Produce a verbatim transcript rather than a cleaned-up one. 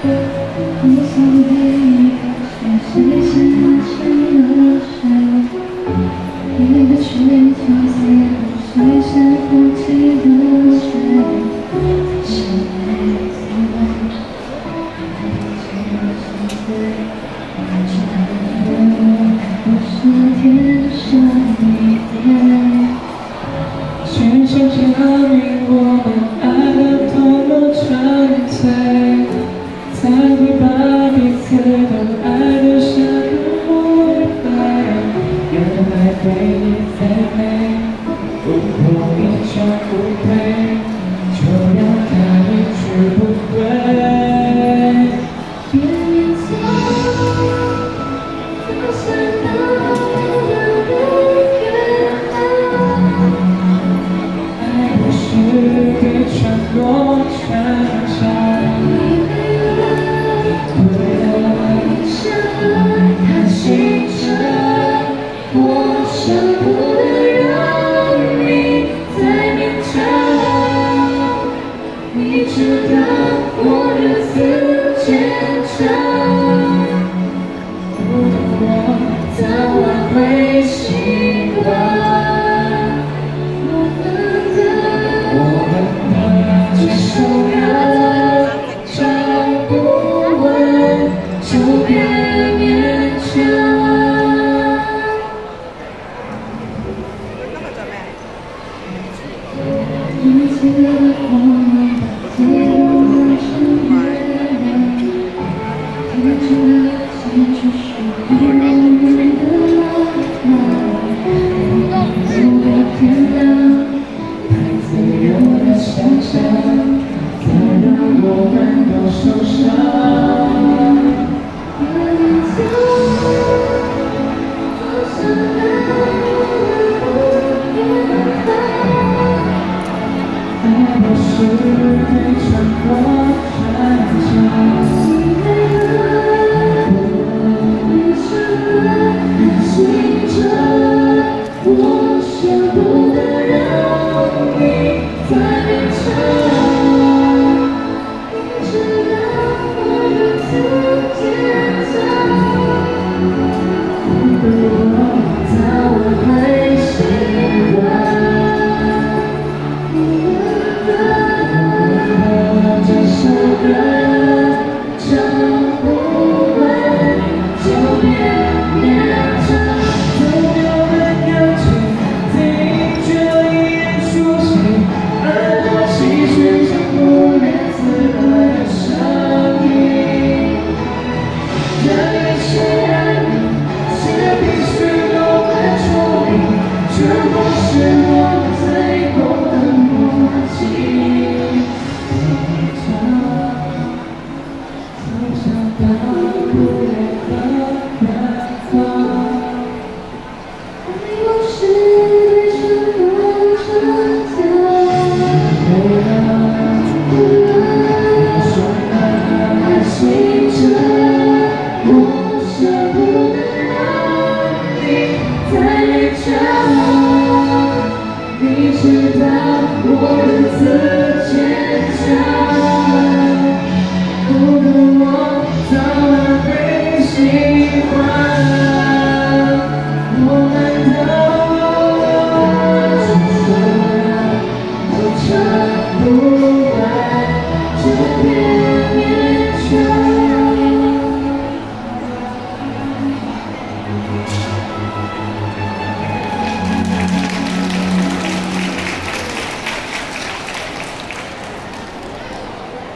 互相背影，谁先牵了谁？一个去角色，谁先放弃了谁？是没滋味，记得是对，爱情的不是天生一对。 全心证明我们爱得多么纯粹，才会把彼此都爱得像个误会。有的爱被你栽培，如果一场不配，就让它一去不回。 别勉强，放下那不了的约好。 爱不是给穿过穿插，为了你想他心着，我舍不得让你再勉强。你知道我日子坚强，我早晚会习惯。我们的， 我们的接受了，找不稳就别勉强。你记得我们把记录成月亮，贴近了结局是我们的浪漫，不会天亮，太自由的想象，才让我们都受伤。别勉强，放下那不约好。 爱不是给穿过穿插。